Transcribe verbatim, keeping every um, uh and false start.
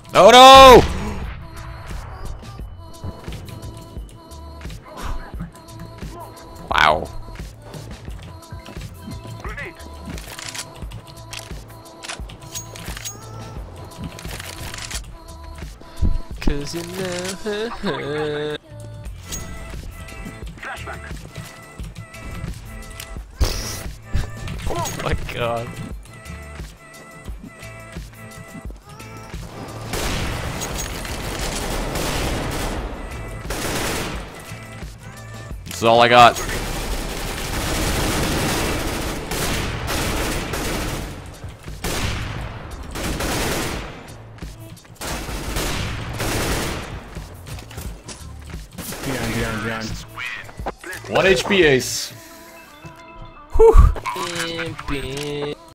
Oh no! Wow. Cause you know. Oh my god. This is all I got. Behind, behind, behind. One H P Ace. Whew.